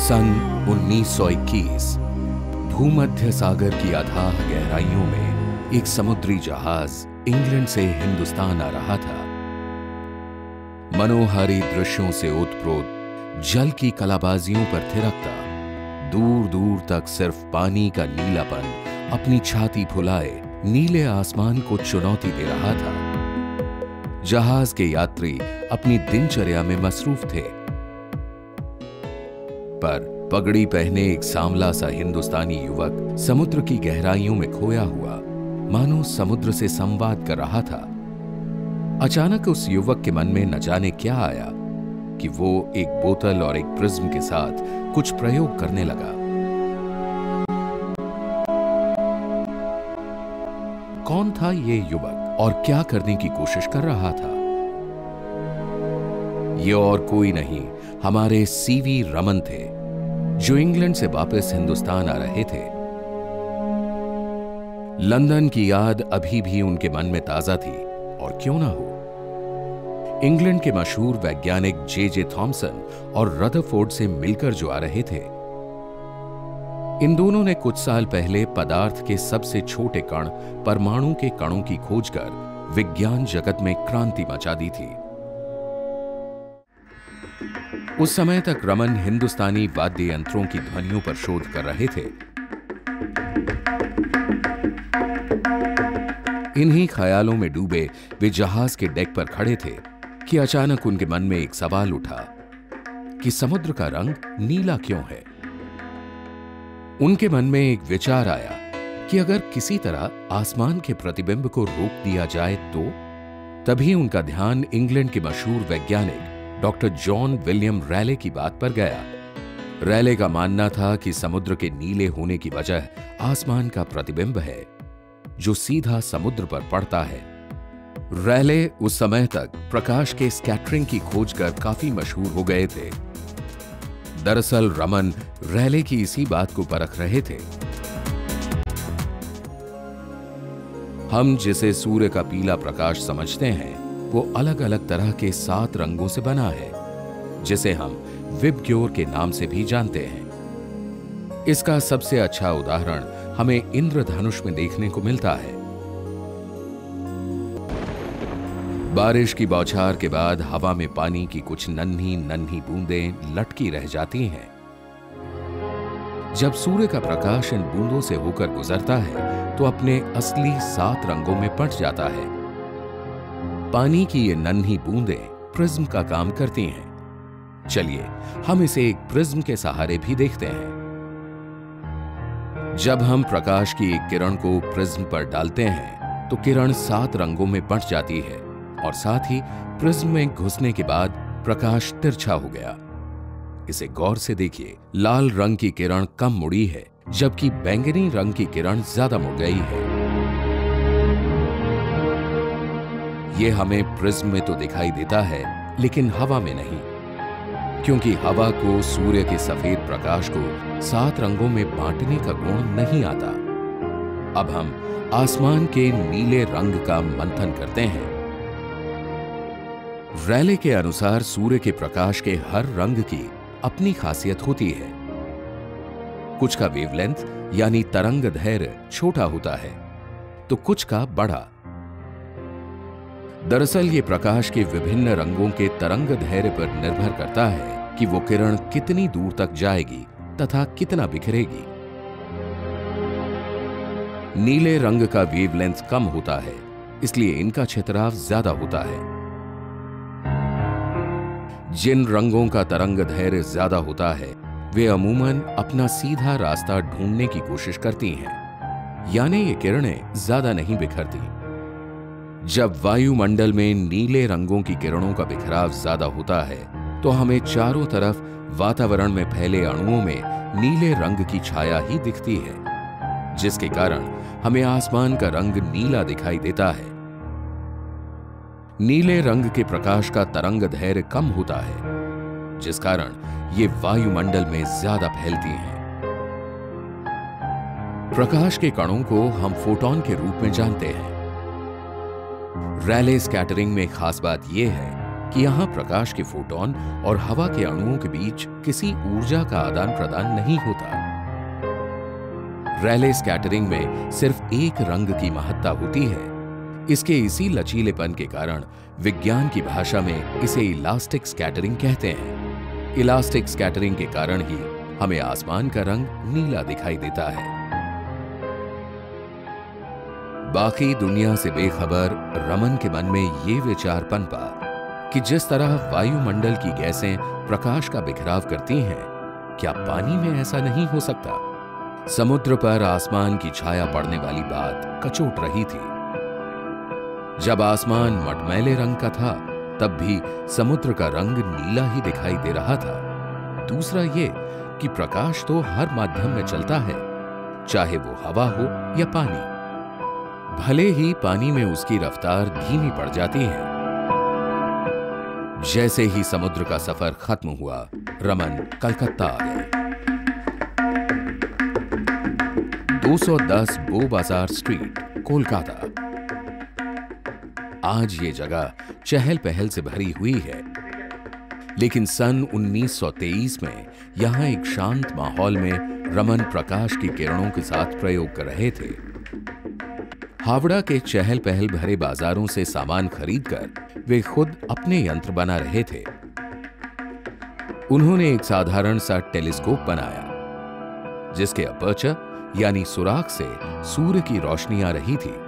सन 1921 भूमध्य सागर की अथाह गहराइयों में एक समुद्री जहाज इंग्लैंड से हिंदुस्तान आ रहा था। मनोहारी दृश्यों से ओतप्रोत जल की कलाबाजियों पर थिरकता, दूर दूर तक सिर्फ पानी का नीलापन अपनी छाती फुलाए नीले आसमान को चुनौती दे रहा था। जहाज के यात्री अपनी दिनचर्या में मसरूफ थे, पर पगड़ी पहने एक सांवला सा हिंदुस्तानी युवक समुद्र की गहराइयों में खोया हुआ मानो समुद्र से संवाद कर रहा था। अचानक उस युवक के मन में न जाने क्या आया कि वो एक बोतल और एक प्रिज्म के साथ कुछ प्रयोग करने लगा। कौन था ये युवक और क्या करने की कोशिश कर रहा था? ये और कोई नहीं, हमारे सीवी रमन थे, जो इंग्लैंड से वापस हिंदुस्तान आ रहे थे। लंदन की याद अभी भी उनके मन में ताजा थी, और क्यों ना हो। इंग्लैंड के मशहूर वैज्ञानिक जे थॉमसन और रदरफोर्ड से मिलकर जो आ रहे थे। इन दोनों ने कुछ साल पहले पदार्थ के सबसे छोटे कण परमाणु के कणों की खोज कर विज्ञान जगत में क्रांति मचा दी थी। उस समय तक रमन हिंदुस्तानी वाद्य यंत्रों की ध्वनियों पर शोध कर रहे थे। इन्हीं ख्यालों में डूबे वे जहाज के डेक पर खड़े थे कि अचानक उनके मन में एक सवाल उठा कि समुद्र का रंग नीला क्यों है। उनके मन में एक विचार आया कि अगर किसी तरह आसमान के प्रतिबिंब को रोक दिया जाए तो। तभी उनका ध्यान इंग्लैंड के मशहूर वैज्ञानिक डॉक्टर जॉन विलियम रैले की बात पर गया। रैले का मानना था कि समुद्र के नीले होने की वजह आसमान का प्रतिबिंब है, जो सीधा समुद्र पर पड़ता है। रैले उस समय तक प्रकाश के स्कैटरिंग की खोज कर काफी मशहूर हो गए थे। दरअसल रमन रैले की इसी बात को परख रहे थे। हम जिसे सूर्य का पीला प्रकाश समझते हैं, वो अलग अलग तरह के 7 रंगों से बना है, जिसे हम विबग्योर के नाम से भी जानते हैं। इसका सबसे अच्छा उदाहरण हमें इंद्रधनुष में देखने को मिलता है। बारिश की बौछार के बाद हवा में पानी की कुछ नन्ही नन्ही बूंदें लटकी रह जाती हैं। जब सूर्य का प्रकाश इन बूंदों से होकर गुजरता है तो अपने असली 7 रंगों में बंट जाता है। पानी की ये नन्ही बूंदें प्रिज्म का काम करती हैं। चलिए हम इसे एक प्रिज्म के सहारे भी देखते हैं। जब हम प्रकाश की एक किरण को प्रिज्म पर डालते हैं तो किरण 7 रंगों में बंट जाती है, और साथ ही प्रिज्म में घुसने के बाद प्रकाश तिरछा हो गया। इसे गौर से देखिए, लाल रंग की किरण कम मुड़ी है, जबकि बैंगनी रंग की किरण ज्यादा मुड़ गई है। यह हमें प्रिज्म में तो दिखाई देता है, लेकिन हवा में नहीं, क्योंकि हवा को सूर्य के सफेद प्रकाश को 7 रंगों में बांटने का गुण नहीं आता। अब हम आसमान के नीले रंग का मंथन करते हैं। रैले के अनुसार सूर्य के प्रकाश के हर रंग की अपनी खासियत होती है। कुछ का वेवलेंथ यानी तरंग दैर्घ्य छोटा होता है, तो कुछ का बड़ा। दरअसल ये प्रकाश के विभिन्न रंगों के तरंग दैर्घ्य पर निर्भर करता है कि वो किरण कितनी दूर तक जाएगी तथा कितना बिखरेगी। नीले रंग का वेवलेंथ कम होता है, इसलिए इनका छितराव ज्यादा होता है। जिन रंगों का तरंग दैर्घ्य ज्यादा होता है, वे अमूमन अपना सीधा रास्ता ढूंढने की कोशिश करती हैं, यानी ये किरणें ज्यादा नहीं बिखरती। जब वायुमंडल में नीले रंगों की किरणों का बिखराव ज्यादा होता है, तो हमें चारों तरफ वातावरण में फैले अणुओं में नीले रंग की छाया ही दिखती है, जिसके कारण हमें आसमान का रंग नीला दिखाई देता है। नीले रंग के प्रकाश का तरंग दैर्घ्य कम होता है, जिस कारण ये वायुमंडल में ज्यादा फैलती हैं। प्रकाश के कणों को हम फोटॉन के रूप में जानते हैं। रैले स्कैटरिंग में खास बात यह है कि यहां प्रकाश के फोटॉन और हवा के अणुओं के बीच किसी ऊर्जा का आदान प्रदान नहीं होता। रैले स्कैटरिंग में सिर्फ एक रंग की महत्ता होती है। इसके इसी लचीलेपन के कारण विज्ञान की भाषा में इसे इलास्टिक स्कैटरिंग कहते हैं। इलास्टिक स्कैटरिंग के कारण ही हमें आसमान का रंग नीला दिखाई देता है। बाकी दुनिया से बेखबर रमन के मन में ये विचार पनपा कि जिस तरह वायुमंडल की गैसें प्रकाश का बिखराव करती हैं, क्या पानी में ऐसा नहीं हो सकता? समुद्र पर आसमान की छाया पड़ने वाली बात कचोट रही थी। जब आसमान मटमैले रंग का था, तब भी समुद्र का रंग नीला ही दिखाई दे रहा था। दूसरा ये कि प्रकाश तो हर माध्यम में चलता है, चाहे वो हवा हो या पानी। भले ही पानी में उसकी रफ्तार धीमी पड़ जाती है। जैसे ही समुद्र का सफर खत्म हुआ, रमन कलकत्ता आ गए। 210 बो बाजार स्ट्रीट, कोलकाता। आज ये जगह चहल पहल से भरी हुई है, लेकिन सन 1923 में यहां एक शांत माहौल में रमन प्रकाश की किरणों के साथ प्रयोग कर रहे थे। हावड़ा के चहल पहल भरे बाजारों से सामान खरीदकर वे खुद अपने यंत्र बना रहे थे। उन्होंने एक साधारण सा टेलीस्कोप बनाया, जिसके अपर्चर यानी सुराख से सूर्य की रोशनी आ रही थी।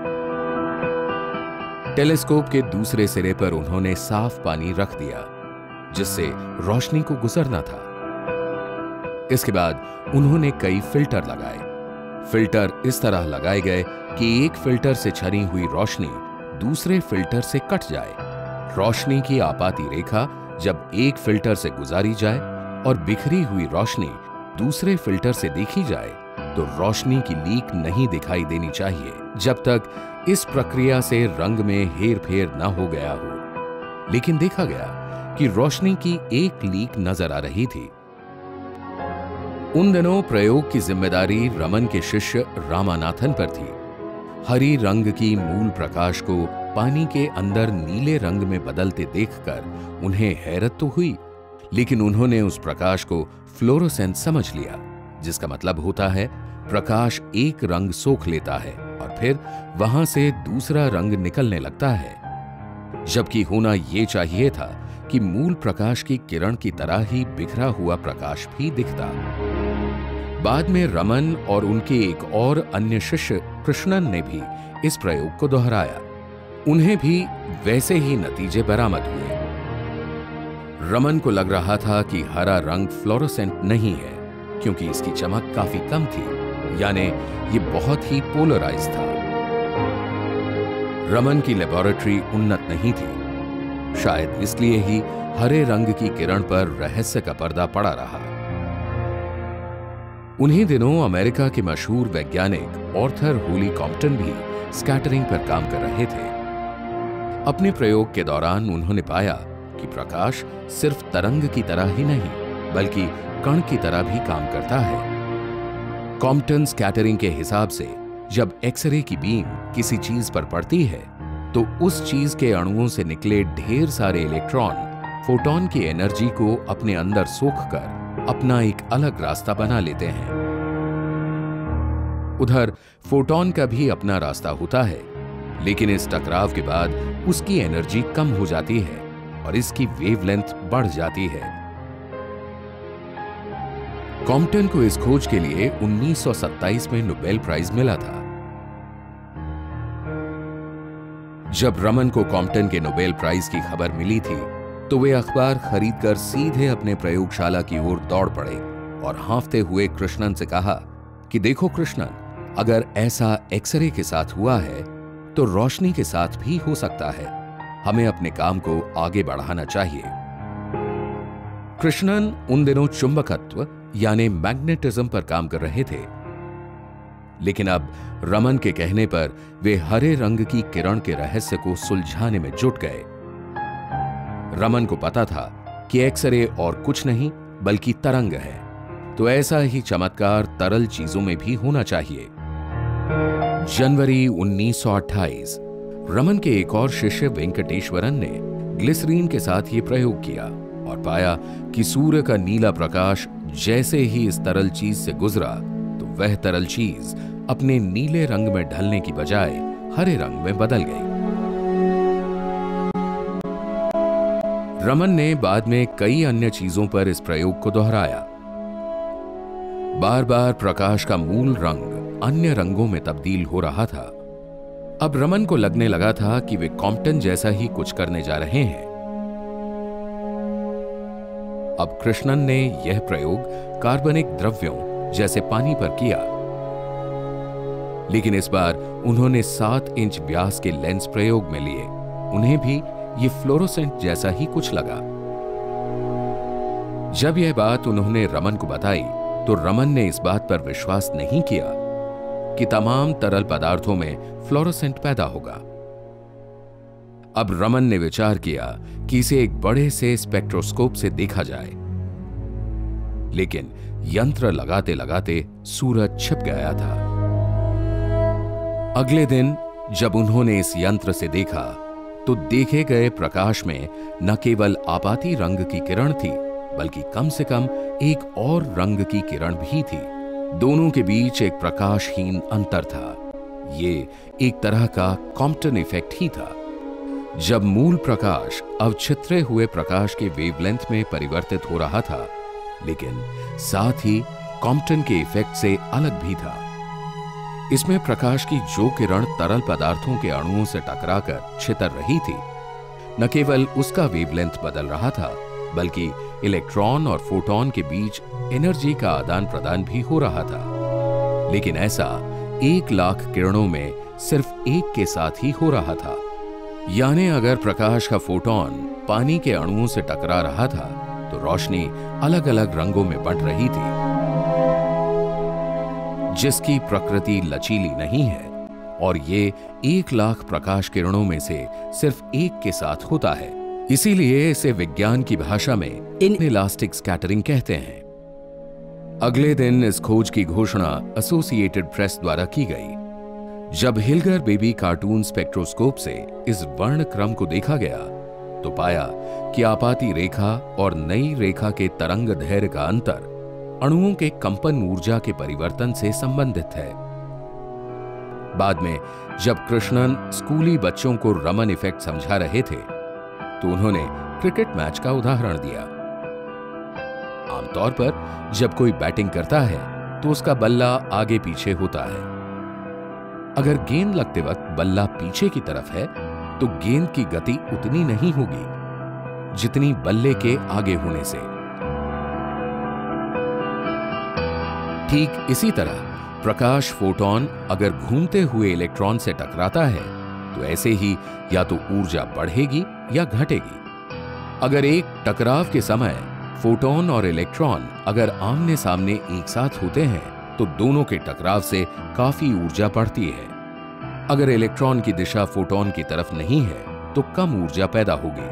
टेलीस्कोप के दूसरे सिरे पर उन्होंने साफ पानी रख दिया, जिससे रोशनी को गुजरना था। इसके बाद उन्होंने कई फिल्टर लगाए। फिल्टर इस तरह लगाए गए कि एक फिल्टर से छनी हुई रोशनी दूसरे फिल्टर से कट जाए। रोशनी की आपाती रेखा जब एक फिल्टर से गुजारी जाए और बिखरी हुई रोशनी दूसरे फिल्टर से देखी जाए, तो रोशनी की लीक नहीं दिखाई देनी चाहिए, जब तक इस प्रक्रिया से रंग में हेर-फेर न हो गया हो। लेकिन देखा गया कि रोशनी की एक लीक नजर आ रही थी। उन दिनों प्रयोग की जिम्मेदारी रमन के शिष्य रामानाथन पर थी। हरी रंग की मूल प्रकाश को पानी के अंदर नीले रंग में बदलते देखकर उन्हें हैरत तो हुई, लेकिन उन्होंने उस प्रकाश को फ्लोरोसेंट समझ लिया, जिसका मतलब होता है प्रकाश एक रंग सोख लेता है और फिर वहां से दूसरा रंग निकलने लगता है। जबकि होना यह चाहिए था कि मूल प्रकाश की किरण की तरह ही बिखरा हुआ प्रकाश भी दिखता। बाद में रमन और उनके एक और अन्य शिष्य कृष्णन ने भी इस प्रयोग को दोहराया। उन्हें भी वैसे ही नतीजे बरामद हुए। रमन को लग रहा था कि हरा रंग फ्लोरोसेंट नहीं है, क्योंकि इसकी चमक काफी कम थी, यानी ये बहुत ही पोलराइज था। रमन की लेबोरेटरी उन्नत नहीं थी, शायद इसलिए ही हरे रंग की किरण पर रहस्य का पर्दा पड़ा रहा। उन्हीं दिनों अमेरिका के मशहूर वैज्ञानिक आर्थर होली कॉम्पटन भी स्कैटरिंग पर काम कर रहे थे। अपने प्रयोग के दौरान उन्होंने पाया कि प्रकाश सिर्फ तरंग की तरह ही नहीं, बल्कि कण की तरह भी काम करता है। कॉम्पटन स्कैटरिंग के हिसाब से जब एक्सरे की बीम किसी चीज पर पड़ती है, तो उस चीज के अणुओं से निकले ढेर सारे इलेक्ट्रॉन फोटॉन की एनर्जी को अपने अंदर सोखकर अपना एक अलग रास्ता बना लेते हैं। उधर फोटॉन का भी अपना रास्ता होता है, लेकिन इस टकराव के बाद उसकी एनर्जी कम हो जाती है और इसकी वेवलेंथ बढ़ जाती है। कॉम्पटन को इस खोज के लिए 1927 में नोबेल प्राइज मिला था। जब रमन को कॉम्पटन के नोबेल प्राइज की खबर मिली थी, तो वे अखबार खरीदकर सीधे अपने प्रयोगशाला की ओर दौड़ पड़े और हाँफते हुए कृष्णन से कहा कि देखो कृष्णन, अगर ऐसा एक्सरे के साथ हुआ है, तो रोशनी के साथ भी हो सकता है। हमें अपने काम को आगे बढ़ाना चाहिए। कृष्णन उन दिनों चुंबकत्व यानी मैग्नेटिज्म पर काम कर रहे थे, लेकिन अब रमन के कहने पर वे हरे रंग की किरण के रहस्य को सुलझाने में जुट गए। रमन को पता था कि एक्सरे और कुछ नहीं बल्कि तरंग है, तो ऐसा ही चमत्कार तरल चीजों में भी होना चाहिए। जनवरी 1928 रमन के एक और शिष्य वेंकटेश्वरन ने ग्लिसरीन के साथ ये प्रयोग किया और पाया कि सूर्य का नीला प्रकाश जैसे ही इस तरल चीज से गुजरा तो वह तरल चीज अपने नीले रंग में ढलने की बजाय हरे रंग में बदल गई। रमन ने बाद में कई अन्य चीजों पर इस प्रयोग को दोहराया। बार बार प्रकाश का मूल रंग अन्य रंगों में तब्दील हो रहा था। अब रमन को लगने लगा था कि वे कॉम्पटन जैसा ही कुछ करने जा रहे हैं। अब कृष्णन ने यह प्रयोग कार्बनिक द्रव्यों जैसे पानी पर किया, लेकिन इस बार उन्होंने 7 इंच व्यास के लेंस प्रयोग में लिए। उन्हें भी ये फ्लोरोसेंट जैसा ही कुछ लगा। जब यह बात उन्होंने रमन को बताई तो रमन ने इस बात पर विश्वास नहीं किया कि तमाम तरल पदार्थों में फ्लोरोसेंट पैदा होगा। अब रमन ने विचार किया कि इसे एक बड़े से स्पेक्ट्रोस्कोप से देखा जाए, लेकिन यंत्र लगाते लगाते सूरज छिप गया था। अगले दिन जब उन्होंने इस यंत्र से देखा तो देखे गए प्रकाश में न केवल आपाती रंग की किरण थी, बल्कि कम से कम एक और रंग की किरण भी थी। दोनों के बीच एक प्रकाशहीन अंतर था। ये एक तरह का कॉम्पटन इफेक्ट ही था। जब मूल प्रकाश अवछित्रे हुए प्रकाश के वेवलेंथ में परिवर्तित हो रहा था, लेकिन साथ ही कॉम्पटन के इफेक्ट से अलग भी था। इसमें प्रकाश की जो किरण तरल पदार्थों के अणुओं से टकराकर छितर रही थी, न केवल उसका वेवलेंथ बदल रहा था, बल्कि इलेक्ट्रॉन और फोटॉन के बीच एनर्जी का आदान प्रदान भी हो रहा था। लेकिन ऐसा 1,00,000 किरणों में सिर्फ एक के साथ ही हो रहा था। यानी अगर प्रकाश का फोटॉन पानी के अणुओं से टकरा रहा था तो रोशनी अलग अलग रंगों में बंट रही थी, जिसकी प्रकृति लचीली नहीं है, और ये 1,00,000 प्रकाश किरणों में से सिर्फ एक के साथ होता है। इसीलिए इसे विज्ञान की भाषा में इनइलास्टिक स्कैटरिंग कहते हैं। अगले दिन इस खोज की घोषणा एसोसिएटेड प्रेस द्वारा की गई। जब हिलगर बेबी कार्टून स्पेक्ट्रोस्कोप से इस वर्ण क्रम को देखा गया तो पाया कि आपाती रेखा और नई रेखा के तरंग धैर्य का अंतर अणुओं के कंपन ऊर्जा के परिवर्तन से संबंधित है। बाद में जब कृष्णन स्कूली बच्चों को रमन इफेक्ट समझा रहे थे तो उन्होंने क्रिकेट मैच का उदाहरण दिया। आमतौर पर जब कोई बैटिंग करता है तो उसका बल्ला आगे पीछे होता है। अगर गेंद लगते वक्त बल्ला पीछे की तरफ है तो गेंद की गति उतनी नहीं होगी जितनी बल्ले के आगे होने से। ठीक इसी तरह प्रकाश फोटॉन अगर घूमते हुए इलेक्ट्रॉन से टकराता है तो ऐसे ही या तो ऊर्जा बढ़ेगी या घटेगी। अगर एक टकराव के समय फोटॉन और इलेक्ट्रॉन अगर आमने सामने एक साथ होते हैं तो दोनों के टकराव से काफी ऊर्जा बढ़ती है। अगर इलेक्ट्रॉन की दिशा फोटॉन की तरफ नहीं है तो कम ऊर्जा पैदा होगी।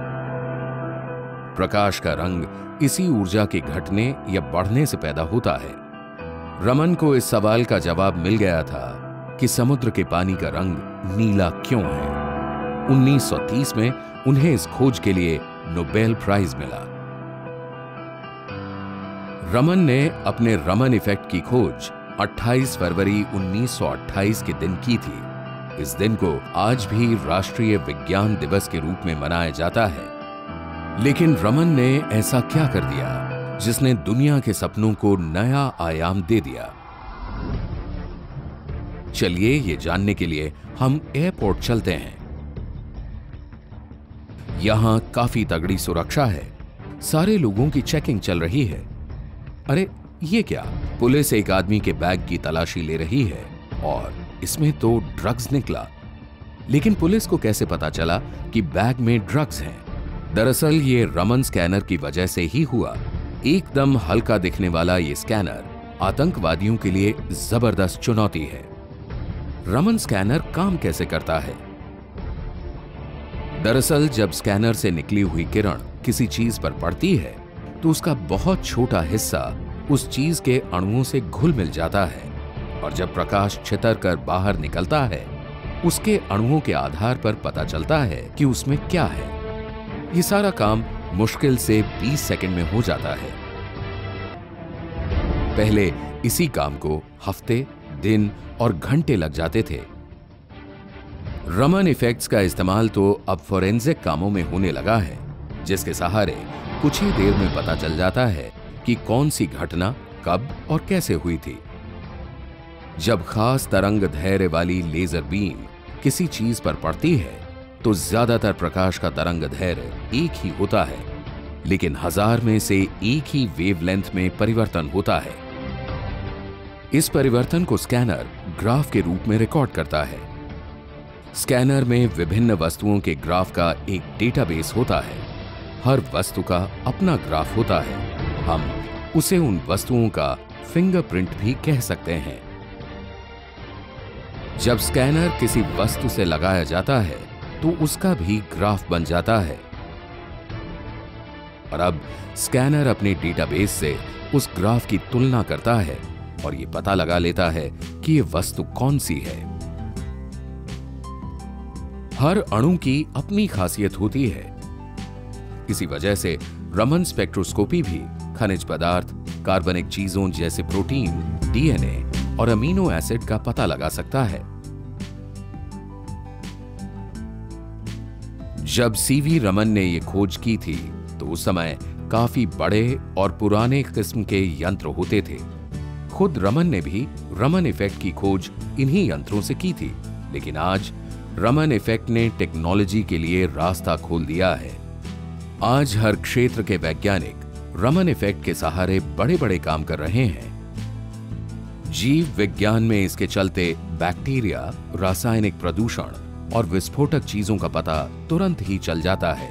प्रकाश का रंग इसी ऊर्जा के घटने या बढ़ने से पैदा होता है। रमन को इस सवाल का जवाब मिल गया था कि समुद्र के पानी का रंग नीला क्यों है। 1930 में उन्हें इस खोज के लिए नोबेल प्राइज मिला। रमन ने अपने रमन इफेक्ट की खोज 28 फरवरी 1928 के दिन की थी। इस दिन को आज भी राष्ट्रीय विज्ञान दिवस के रूप में मनाया जाता है। लेकिन रमन ने ऐसा क्या कर दिया जिसने दुनिया के सपनों को नया आयाम दे दिया? चलिए ये जानने के लिए हम एयरपोर्ट चलते हैं। यहां काफी तगड़ी सुरक्षा है। सारे लोगों की चेकिंग चल रही है। अरे ये क्या? पुलिस एक आदमी के बैग की तलाशी ले रही है और इसमें तो ड्रग्स निकला। लेकिन पुलिस को कैसे पता चला कि बैग में ड्रग्स हैं? दरअसल ये रमन स्कैनर की वजह से ही हुआ। एकदम हल्का दिखने वाला ये स्कैनर आतंकवादियों के लिए जबरदस्त चुनौती है। रमन स्कैनर काम कैसे करता है? दरअसल जब स्कैनर से निकली हुई किरण किसी चीज पर पड़ती है तो उसका बहुत छोटा हिस्सा उस चीज के अणुओं से घुल मिल जाता है, और जब प्रकाश छितर कर बाहर निकलता है उसके अणुओं के आधार पर पता चलता है कि उसमें क्या है। ये सारा काम मुश्किल से 20 सेकंड में हो जाता है। पहले इसी काम को हफ्ते, दिन और घंटे लग जाते थे। रमन इफेक्ट्स का इस्तेमाल तो अब फोरेंसिक कामों में होने लगा है, जिसके सहारे कुछ ही देर में पता चल जाता है कि कौन सी घटना कब और कैसे हुई थी। जब खास तरंग धैर्य वाली लेजर बीम किसी चीज पर पड़ती है तो ज्यादातर प्रकाश का तरंग धैर्य एक ही होता है, लेकिन 1000 में से एक ही वेवलेंथ में परिवर्तन होता है। इस परिवर्तन को स्कैनर ग्राफ के रूप में रिकॉर्ड करता है। स्कैनर में विभिन्न वस्तुओं के ग्राफ का एक डेटाबेस होता है। हर वस्तु का अपना ग्राफ होता है। हम उसे उन वस्तुओं का फिंगरप्रिंट भी कह सकते हैं। जब स्कैनर किसी वस्तु से लगाया जाता है तो उसका भी ग्राफ बन जाता है और अब स्कैनर अपने डेटाबेस से उस ग्राफ की तुलना करता है और यह पता लगा लेता है कि यह वस्तु कौन सी है। हर अणु की अपनी खासियत होती है। इसी वजह से रमन स्पेक्ट्रोस्कोपी भी खनिज पदार्थ, कार्बनिक चीजों जैसे प्रोटीन, डीएनए और अमीनो एसिड का पता लगा सकता है। जब सीवी रमन ने यह खोज की थी तो उस समय काफी बड़े और पुराने किस्म के यंत्र होते थे। खुद रमन ने भी रमन इफेक्ट की खोज इन्हीं यंत्रों से की थी, लेकिन आज रमन इफेक्ट ने टेक्नोलॉजी के लिए रास्ता खोल दिया है। आज हर क्षेत्र के वैज्ञानिक रमन इफेक्ट के सहारे बड़े बड़े काम कर रहे हैं। जीव विज्ञान में इसके चलते बैक्टीरिया, रासायनिक प्रदूषण और विस्फोटक चीजों का पता तुरंत ही चल जाता है।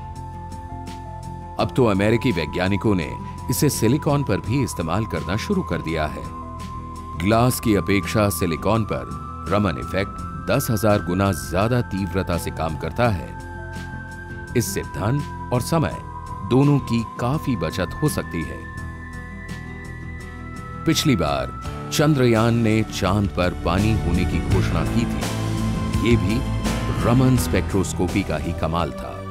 अब तो अमेरिकी वैज्ञानिकों ने इसे सिलिकॉन पर भी इस्तेमाल करना शुरू कर दिया है। ग्लास की अपेक्षा सिलिकॉन पर रमन इफेक्ट 10,000 गुना ज्यादा तीव्रता से काम करता है। इससे धन और समय दोनों की काफी बचत हो सकती है। पिछली बार चंद्रयान ने चांद पर पानी होने की घोषणा की थी। ये भी रमन स्पेक्ट्रोस्कोपी का ही कमाल था।